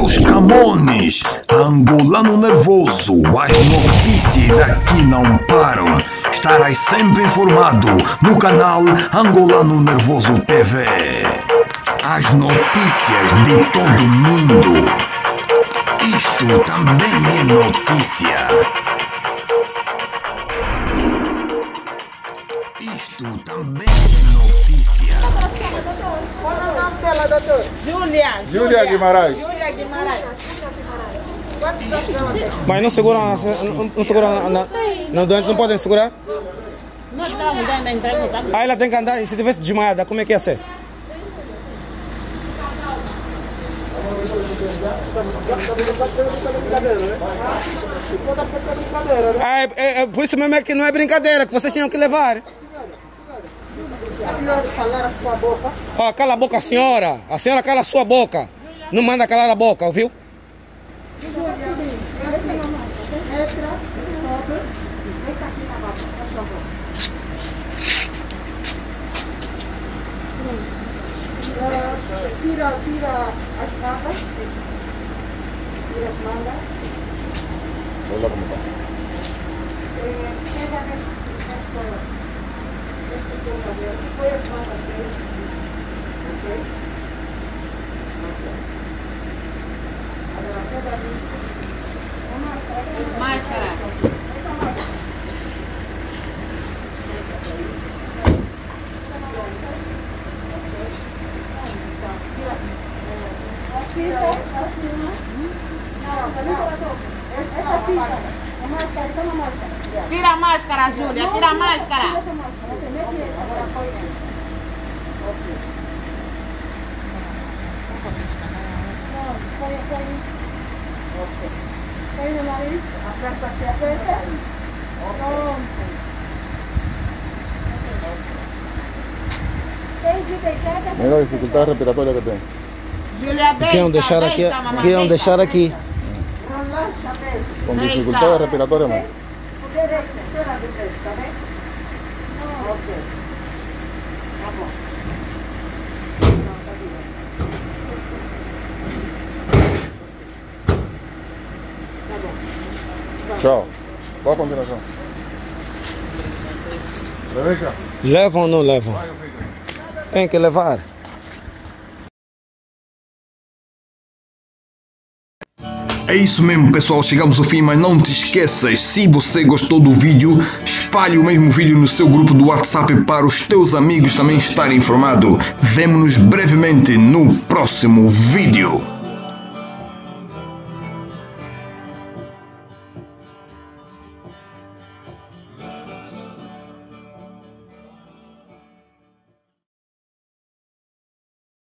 meus Camões, angolano nervoso, as notícias aqui não param. Estarás sempre informado no canal Angolano Nervoso TV. As notícias de todo mundo. Isto também é notícia. Isto também é notícia. Qual é o nome dela, doutor? Júlia Guimarães. Júlia Guimarães. Quantos anos ela tem? Mas não segura, não podem segurar? Nós estávamos dando a entrega, tá? Aí ela tem que andar, e se tivesse desmaiada, como é que ia ser? Por isso mesmo é que não é brincadeira, que vocês tinham que levar. É melhor calar a sua boca. Ó, cala a boca, senhora. A senhora cala a sua boca. Não manda calar a boca, ouviu? Tira as patas. Tira as mangas. Olha como está. Pega este corpo. Põe as mangas dele. Ok? Agora pega ali. Máscara. Tira a máscara, Júlia, tira a máscara. Põe no nariz, aperta aqui, aperta. Pronto. Mira la dificultad respiratoria que tem. Júlia, deita, Queriam deixar aqui, deita, mamãe, queriam deita. deixar aqui. Relaxa mesmo. Con Ahí dificultades está. respiratorias, mano. Direita, será direita, tá bem? Ok. Tá bom. Não, tá direito. Tá bom. Tchau. Qual a continuação? Rebeca. Levam ou não levam? Vai, eu fico. Tem que levar. É isso mesmo, pessoal, chegamos ao fim, mas não te esqueças, se você gostou do vídeo, espalhe o mesmo vídeo no seu grupo do WhatsApp para os teus amigos também estarem informados. Vemo-nos brevemente no próximo vídeo.